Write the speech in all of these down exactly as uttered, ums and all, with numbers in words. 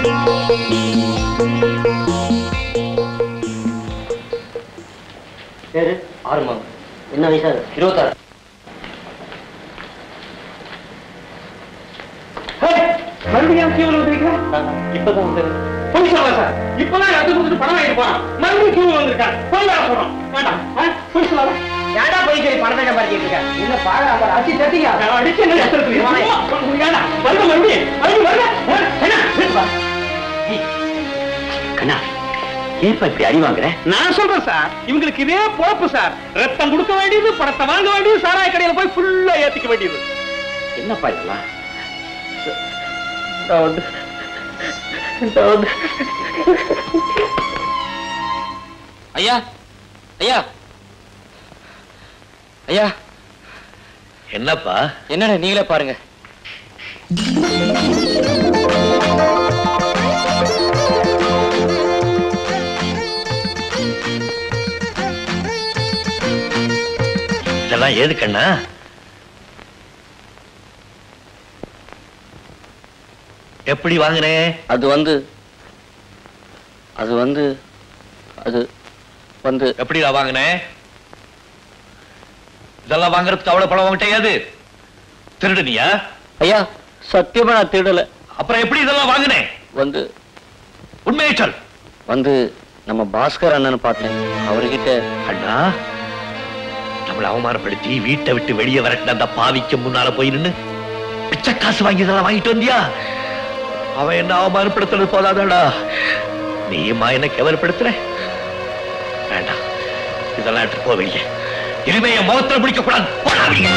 பேரு ஆறுமாங்க. என்ன வயசா? இருபத்தாறு. மறுபடியும் கியூவில் வந்திருக்கேன். இப்பதான் வந்து போய் சொல்ல சார். இப்பதான் அது கொடுத்துட்டு பணம் வாங்கிட்டு போறான். மறுபடியும் கியூவில் வந்திருக்கான். போய் வேலை சொல்றோம். வேண்டாம். போய் சொல்லாத. ஏடா போய் சரி பணத்தை சம்பாதிச்சிட்டு இருக்கேன். என்ன பாரு அவர் அடிச்சு தட்டிங்க. அடிச்சு என்ன கத்துறது? ஏடா வருக மறுபடியும் மறுபடியும் வருக. என்ன கண்ணா ஏப்பா இப்படி அடி வாங்குற? நான் சொல்றேன் சார், இவங்களுக்கு இதே போப்பு சார். ரத்தம் கொடுக்க வேண்டியது, பணத்தை வாங்க வேண்டியது, சாராய கடையில போய் ஃபுல்லா ஏத்திக்க வேண்டியது. என்னப்பா இதெல்லாம்? ஐயா ஐயா ஐயா என்னப்பா? என்னடா நீங்களே பாருங்க. இதெல்லாம் ஏது கண்ணா? எப்படி வாங்கினே? அது வந்து அது வந்து அது வந்து எப்படிடா வாங்கினே? இதெல்லாம் வாங்குறதுக்கு அவ்வளவு பணம் வாங்கிட்டேயாது? திருடுனியா? ஐயா சத்தியமா நான் திருடல. அப்புறம் எப்படி இதெல்லாம் வாங்கினே? வந்து உண்மையை சொல். வந்து நம்ம பாஸ்கர் அண்ணன் பார்த்தேன். அவர்கிட்ட அண்ணா நம்மளை அவமானப்படுத்தி வீட்டை விட்டு வெளியே வரட்டின அந்த பாவிக்கு முன்னால போய் நின்னு பிச்சை காசு வாங்கி இதெல்லாம் வாங்கிட்டு வந்தியா? அவன் என்ன அவமானப்படுத்துறது போதாதாடா, நீமா என்ன கேவலப்படுத்துற? வேண்டாம், இதெல்லாம் எடுத்து போவீங்க. இனிமே என் முகத்துல பிடிக்க கூடாது. போடாதீங்க.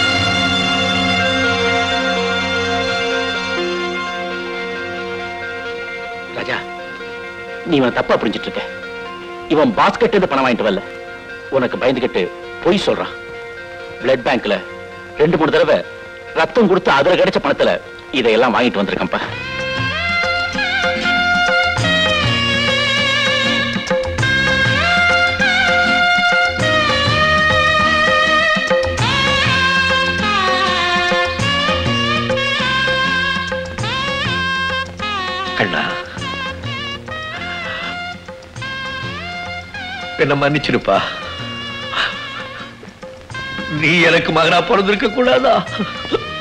ராஜா, நீ இவன் தப்பா புரிஞ்சிட்டு இருக்க. இவன் பாஸ்கெட் இருந்து பணம் வாங்கிட்டு வரல, உனக்கு பயந்துகிட்டு பொய் சொல்றான். பிளட் பேங்க்ல ரெண்டு மூணு தடவை ரத்தம் கொடுத்து அதுல கிடைச்ச பணத்துல இதையெல்லாம் வாங்கிட்டு வந்திருக்கேன்ப்பா. கண்ணா, என்ன மன்னிச்சிருப்பா. நீ எனக்கு மகனா பிறந்திருக்க கூடாதா?